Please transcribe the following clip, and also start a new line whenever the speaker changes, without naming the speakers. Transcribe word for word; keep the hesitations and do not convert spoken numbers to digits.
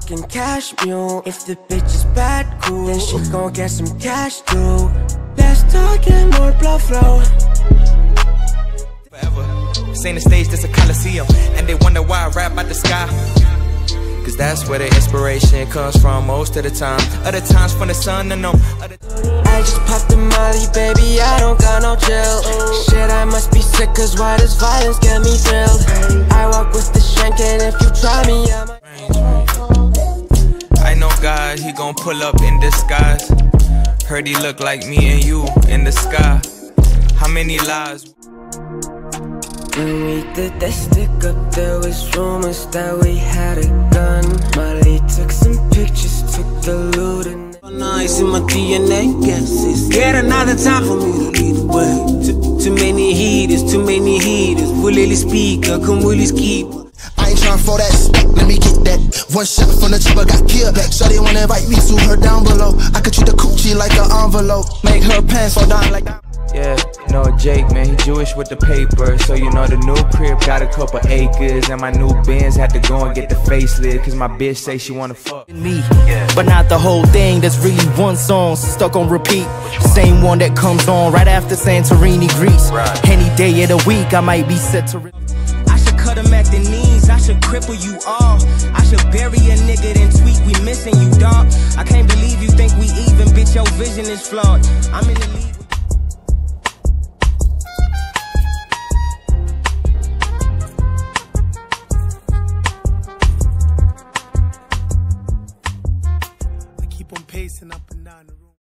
fucking cash mule. If the bitch is bad, cool, then she gon' get some cash too. Let's talk and more blood flow.
Forever, seen the stage, that's a coliseum, and they wonder why I rap out the sky. Cause that's where the inspiration comes from most of the time. Other times from the sun and them.
I just popped the molly, baby, I don't got no chill. Shit, I must be sick, cause why does violence get me thrilled? I walk with the shank, and if you try me, I'm a
I know God, he gon' pull up in disguise. Heard he look like me and you in the sky. How many lies?
When we did that stick up, there was rumors that we had a gun. Molly took some pictures, took the loot and
now it's in my D N A, guess it's yet another time for me to lead the way. Too, too many heaters, too many heaters. Fully speaker, come Willie keep.
I ain't tryna for that spec, let me get that. One shot from the chopper got killed back. So they wanna invite me to her down below. I could treat the coochie like an envelope. Make her pants fall down like that.
Yeah, you know Jake, man, he Jewish with the paper. So you know the new crib got a couple acres. And my new Benz had to go and get the facelift, cause my bitch say she wanna fuck
me, yeah. But not the whole thing, that's really one song stuck on repeat. Same one that comes on right after Santorini, Greece. Right. Any day of the week I might be set to
I should cut him at the knees, I should cripple you all. I should bury a nigga then tweet, we missing you, dog. I can't believe you think we even, bitch, your vision is flawed. I'm in the league.